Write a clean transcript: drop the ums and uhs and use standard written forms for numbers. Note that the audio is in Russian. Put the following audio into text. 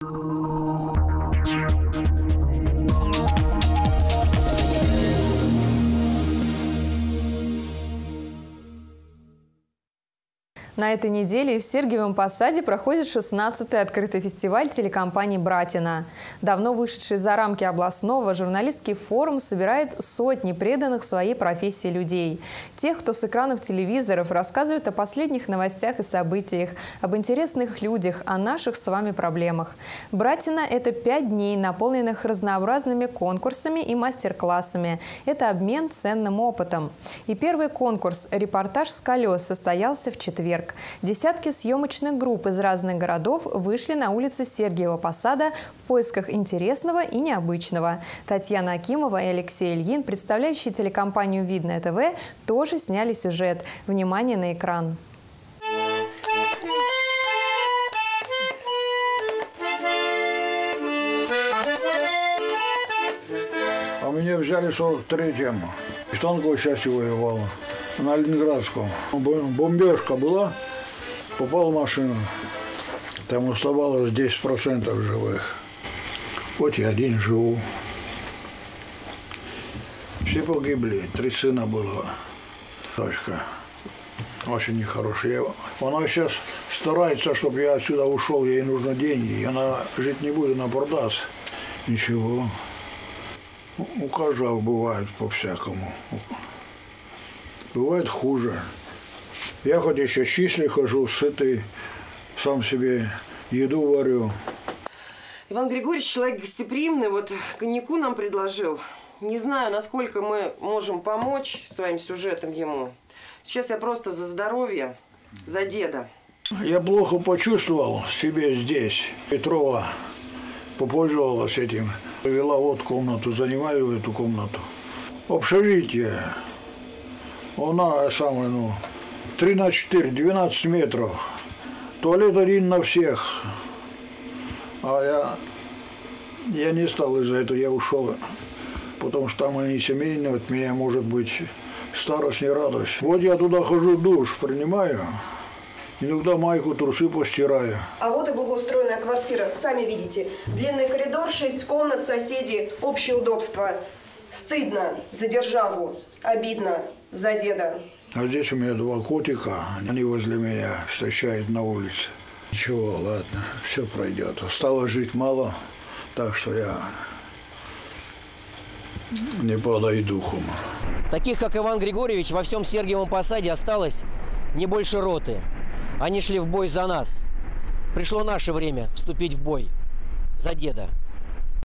На этой неделе в Сергиевом Посаде проходит 16-й открытый фестиваль телекомпании «Братина». Давно вышедший за рамки областного, журналистский форум собирает сотни преданных своей профессии людей. Тех, кто с экранов телевизоров рассказывает о последних новостях и событиях, об интересных людях, о наших с вами проблемах. «Братина» – это 5 дней, наполненных разнообразными конкурсами и мастер-классами. Это обмен ценным опытом. И первый конкурс «Репортаж с колес» состоялся в четверг. Десятки съемочных групп из разных городов вышли на улицы Сергиева Посада в поисках интересного и необычного. Татьяна Акимова и Алексей Ильин, представляющие телекомпанию «Видное ТВ», тоже сняли сюжет. Внимание на экран. А меня взяли в 43-м. В танковой части воевал. На Ленинградском. Бомбежка была, попала в машину. Там оставалось 10% живых. Вот я один живу. Все погибли, 3 сына было. Дочка очень нехорошая. Она сейчас старается, чтобы я отсюда ушел, ей нужны деньги. И она жить не будет, она продаст. Ничего. У каждого бывает по-всякому. Бывает хуже. Я хоть еще числе хожу, сытый, сам себе еду варю. Иван Григорьевич человек гостеприимный, вот коньяку нам предложил. Не знаю, насколько мы можем помочь своим сюжетом ему. Сейчас я просто за здоровье, за деда. Я плохо почувствовал себе здесь. Петрова попользовалась этим. Повела вот комнату, занимаю эту комнату. Общежитие. Она самая, 3 на 4, 12 метров. Туалет один на всех. А я не стал из-за этого, я ушел. Потому что там они семейные, от меня может быть старость, не радость. Вот я туда хожу, душ принимаю. Иногда майку, трусы постираю. А вот и благоустроенная квартира. Сами видите. Длинный коридор, 6 комнат, соседи, общее удобство. Стыдно за державу, обидно за деда. А здесь у меня 2 котика, они возле меня встречают на улице. Ничего, ладно, все пройдет. Осталось жить мало, так что я не падаю духом. Таких, как Иван Григорьевич, во всем Сергиевом Посаде осталось не больше роты. Они шли в бой за нас. Пришло наше время вступить в бой за деда.